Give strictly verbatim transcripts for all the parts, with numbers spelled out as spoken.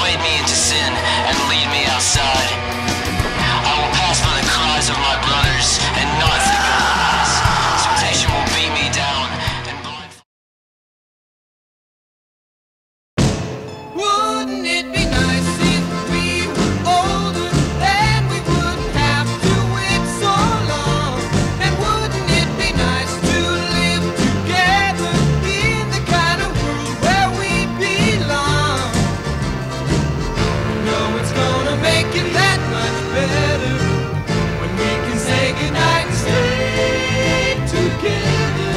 invite me into sin and lead me outside. I will pass by the cries of my brothers and not think of lies. Temptation will beat me down and blind. Wouldn't it be nice if we were older, then we wouldn't have to wait so long? And wouldn't it be nice to live together in the kind of world where we belong? No, it's gonna make it that much better when we can say goodnight and stay together.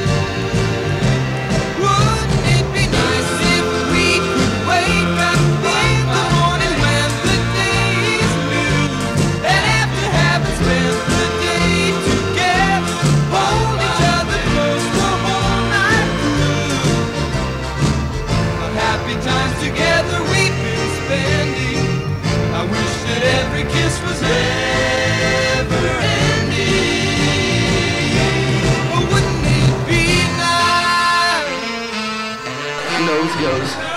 Wouldn't it be nice if we could wake up in the morning when the day is new, and after having spent the day together, hold each other close the whole night through? Of happy times together we've been spending, I wish that every kiss was never ending. Oh, wouldn't it be nice? Nose goes.